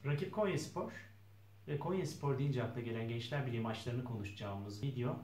Rakip Konyaspor ve Konyaspor deyince akla gelen Gençler Birliği maçlarını konuşacağımız video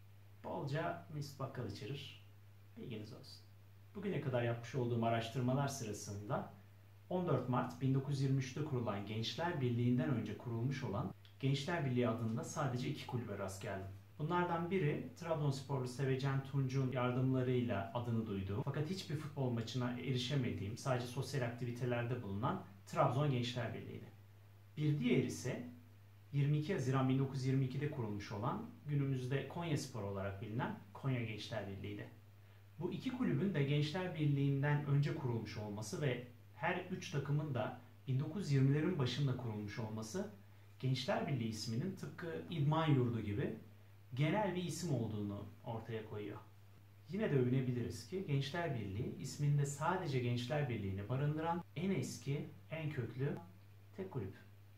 bolca Mesut Bakkal içerir. Bilginiz olsun. Bugüne kadar yapmış olduğum araştırmalar sırasında 14 Mart 1923'te kurulan Gençler Birliği'nden önce kurulmuş olan Gençler Birliği adında sadece 2 kulübe rast geldim. Bunlardan biri Trabzonsporlu Sevecen Tunç'un yardımlarıyla adını duyduğum fakat hiçbir futbol maçına erişemediğim, sadece sosyal aktivitelerde bulunan Trabzon Gençler Birliği'ydi. Bir diğer ise 22 Haziran 1922'de kurulmuş olan günümüzde Konyaspor olarak bilinen Konya Gençler Birliği'ydi. Bu iki kulübün de Gençler Birliği'nden önce kurulmuş olması ve her 3 takımın da 1920'lerin başında kurulmuş olması Gençler Birliği isminin tıpkı İdman Yurdu gibi genel bir isim olduğunu ortaya koyuyor. Yine de övünebiliriz ki Gençler Birliği isminde sadece Gençler Birliği'ni barındıran en eski, en köklü tek kulüp.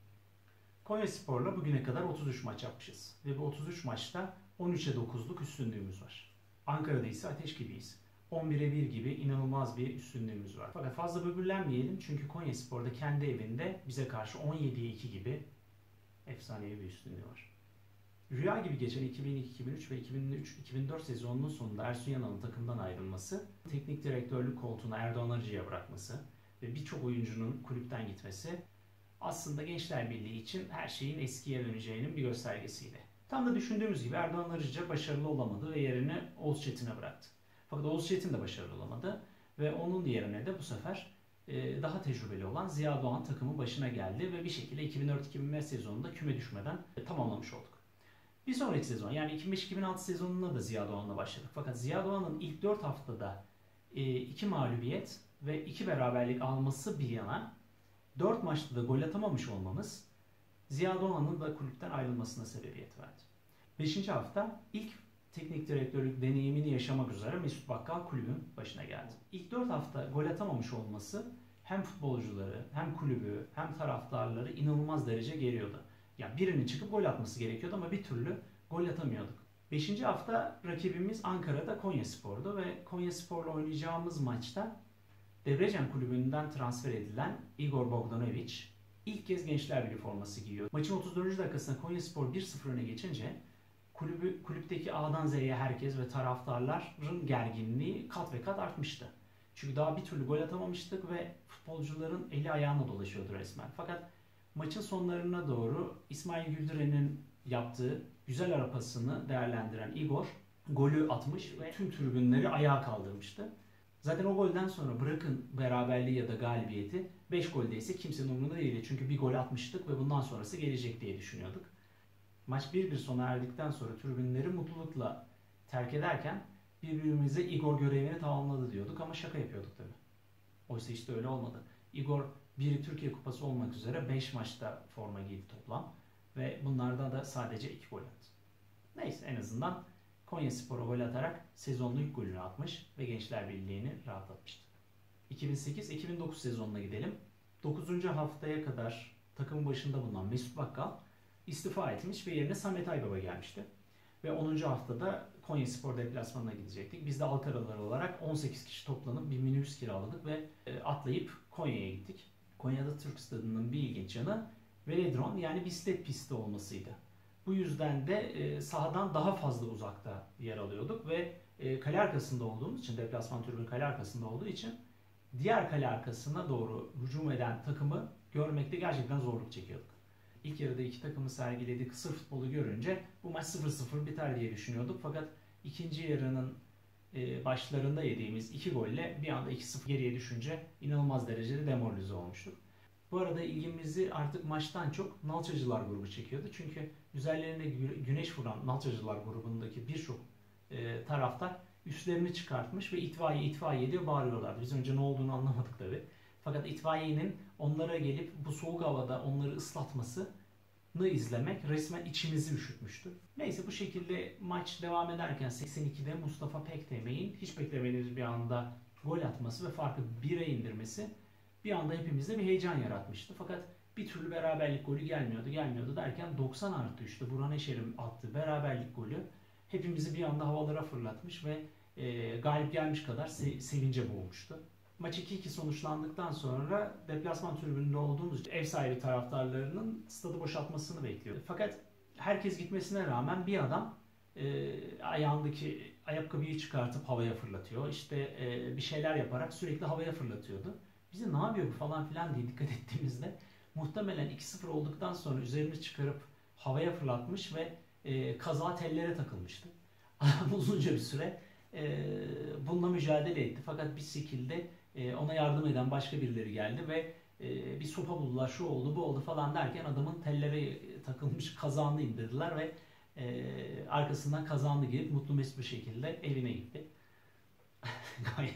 Konyaspor'la bugüne kadar 33 maç yapmışız ve bu 33 maçta 13'e 9'luk üstünlüğümüz var. Ankara'da ise ateş gibiyiz. 11'e 1 gibi inanılmaz bir üstünlüğümüz var. Fakat fazla böbürlenmeyelim çünkü Konyaspor'da kendi evinde bize karşı 17'ye 2 gibi efsanevi bir üstünlüğü var. Rüya gibi geçen 2002-2003 ve 2003-2004 sezonunun sonunda Ersun Yanal'ın takımdan ayrılması, teknik direktörlük koltuğunu Erdoğan Arıcı'ya bırakması ve birçok oyuncunun kulüpten gitmesi aslında Gençler Birliği için her şeyin eskiye döneceğinin bir göstergesiydi. Tam da düşündüğümüz gibi Erdoğan Arıcı başarılı olamadı ve yerini Oğuz Çetin'e bıraktı. Fakat Oğuz Çetin de başarılı olamadı ve onun yerine de bu sefer daha tecrübeli olan Ziya Doğan takımın başına geldi ve bir şekilde 2004-2005 sezonunda küme düşmeden tamamlamış olduk. Bir sonraki sezon yani 2005-2006 sezonunda da Ziya Doğan'la başladık. Fakat Ziya Doğan'ın ilk 4 haftada 2 mağlubiyet ve 2 beraberlik alması bir yana 4 maçta da gol atamamış olmamız Ziya Doğan'ın da kulüpten ayrılmasına sebebiyet verdi. 5. hafta ilk teknik direktörlük deneyimini yaşamak üzere Mesut Bakkal kulübün başına geldi. İlk 4 hafta gol atamamış olması hem futbolcuları hem kulübü hem taraftarları inanılmaz derece geriyordu. Yani birinin çıkıp gol atması gerekiyordu ama bir türlü gol atamıyorduk. 5. hafta rakibimiz Ankara'da Konyaspor'du ve Konyaspor'la oynayacağımız maçta Debrecen kulübünden transfer edilen Igor Bogdanovic ilk kez Gençler Birliği forması giyiyor. Maçın 34. dakikasında Konyaspor 1-0 öne geçince kulüpteki A'dan Z'ye herkes ve taraftarların gerginliği kat ve kat artmıştı. Çünkü daha bir türlü gol atamamıştık ve futbolcuların eli ayağına dolaşıyordu resmen. Fakat maçın sonlarına doğru İsmail Güldüren'in yaptığı güzel ara pasını değerlendiren Igor golü atmış ve tüm tribünleri ayağa kaldırmıştı. Zaten o golden sonra bırakın beraberliği ya da galibiyeti 5 goldeyse kimsenin umurunda değildi. Çünkü bir gol atmıştık ve bundan sonrası gelecek diye düşünüyorduk. Maç 1-1 sona erdikten sonra tribünleri mutlulukla terk ederken birbirimize Igor görevini tamamladı diyorduk ama şaka yapıyorduk tabii. Oysa işte öyle olmadı. Igor biri Türkiye Kupası olmak üzere 5 maçta forma giydi toplam ve bunlardan da sadece 2 gol attı. Neyse en azından Konyaspor'a gol atarak sezonun ilk golünü atmış ve Gençler Birliği'ni rahatlatmıştı. 2008-2009 sezonuna gidelim. 9. haftaya kadar takımın başında bulunan Mesut Bakkal istifa etmiş ve yerine Samet Aybaba gelmişti. Ve 10. haftada Konyaspor deplasmanına gidecektik. Biz de Ankaralılar olarak 18 kişi toplanıp bir minibüs kiraladık ve atlayıp Konya'ya gittik. Konya'da Türk Stadı'nın bir ilginç yanı velodrom yani bisiklet pisti olmasıydı. Bu yüzden de sahadan daha fazla uzakta yer alıyorduk ve kale arkasında olduğumuz için, deplasman tribünü kale arkasında olduğu için diğer kale arkasına doğru hücum eden takımı görmekte gerçekten zorluk çekiyorduk. İlk yarıda iki takımın sergilediği kısır futbolu görünce bu maç 0-0 biter diye düşünüyorduk. Fakat ikinci yarının başlarında yediğimiz 2 golle bir anda 2-0 geriye düşünce inanılmaz derecede demoralize olmuştuk. Bu arada ilgimizi artık maçtan çok Nalçacılar grubu çekiyordu. Çünkü üzerlerine güneş vuran Nalçacılar grubundaki birçok taraftar üstlerini çıkartmış ve itfaiye diye bağırıyorlardı. Biz önce ne olduğunu anlamadık tabii. Fakat itfaiyenin onlara gelip bu soğuk havada onları ıslatmasını izlemek resmen içimizi üşütmüştü. Neyse bu şekilde maç devam ederken 82'de Mustafa Pektemek'in hiç beklemediğimiz bir anda gol atması ve farkı 1'e indirmesi bir anda hepimizde bir heyecan yaratmıştı. Fakat bir türlü beraberlik golü gelmiyordu derken 90+3'te Burhan Eşer'in attığı beraberlik golü hepimizi bir anda havalara fırlatmış ve galip gelmiş kadar sevince boğmuştu. Maç 2-2 sonuçlandıktan sonra deplasman tribününde olduğumuz için ev sahibi taraftarlarının stadı boşaltmasını bekliyordu. Fakat herkes gitmesine rağmen bir adam ayağındaki ayakkabıyı çıkartıp havaya fırlatıyor. İşte bir şeyler yaparak sürekli havaya fırlatıyordu. Bize ne yapıyor bu falan filan diye dikkat ettiğimizde muhtemelen 2-0 olduktan sonra üzerini çıkarıp havaya fırlatmış ve kazağı tellere takılmıştı. Adam uzunca bir süre bununla mücadele etti. Fakat bir şekilde ona yardım eden başka birileri geldi ve bir sopa buldular, şu oldu, bu oldu falan derken adamın tellere takılmış kazağını indirdiler ve arkasından kazağını giyip mutlu mesut bir şekilde evine gitti. Gayet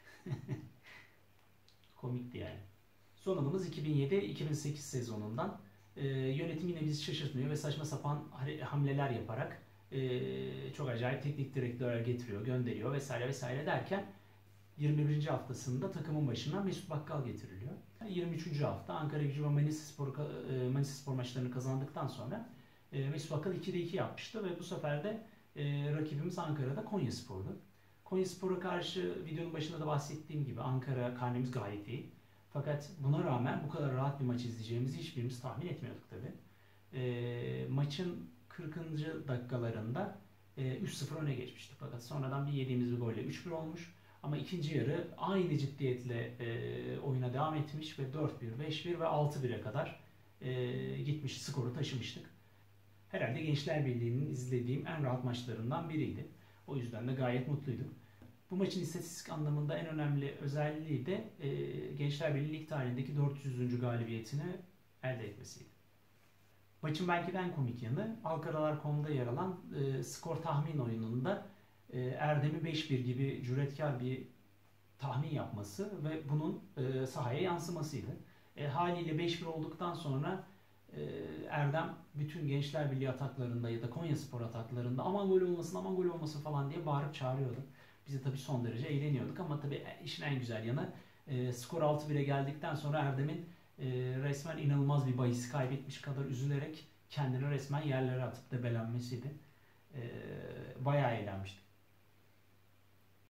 komikti yani. Son anımız 2007-2008 sezonundan. Yönetim yine bizi şaşırtmıyor ve saçma sapan hamleler yaparak çok acayip teknik direktörler getiriyor, gönderiyor vesaire vesaire derken 21. haftasında takımın başına Mesut Bakkal getiriliyor. 23. hafta Ankaragücü ve Manisa Spor maçlarını kazandıktan sonra Mesut Bakkal 2'de 2 yapmıştı ve bu sefer de rakibimiz Ankara'da Konyaspor'du. Konyaspor'a karşı videonun başında da bahsettiğim gibi Ankara karnemiz gayet iyi. Fakat buna rağmen bu kadar rahat bir maç izleyeceğimizi hiçbirimiz tahmin etmiyorduk tabii. Maçın 40. dakikalarında 3-0 öne geçmiştik. Fakat sonradan bir yediğimiz bir golle 3-1 olmuş. Ama ikinci yarı aynı ciddiyetle oyuna devam etmiş ve 4-1, 5-1 ve 6-1'e kadar gitmiş, skoru taşımıştık. Herhalde Gençler Birliği'nin izlediğim en rahat maçlarından biriydi. O yüzden de gayet mutluydum. Bu maçın istatistik anlamında en önemli özelliği de Gençler Birliği lig tarihindeki 400. galibiyetini elde etmesiydi. Maçın belki de en komik yanı Alkaralar.com'da yer alan skor tahmin oyununda Erdem'i 5-1 gibi cüretkar bir tahmin yapması ve bunun sahaya yansımasıydı. Haliyle 5-1 olduktan sonra Erdem bütün Gençler Birliği ataklarında ya da Konyaspor ataklarında aman gol olmasın, aman gol olmasın falan diye bağırıp çağırıyordu. Biz de tabii son derece eğleniyorduk ama tabii işin en güzel yanı skor 6-1'e geldikten sonra Erdem'in resmen inanılmaz bir bahis kaybetmiş kadar üzülerek kendini resmen yerlere atıp debelenmesiydi. Bayağı eğlenmiştik.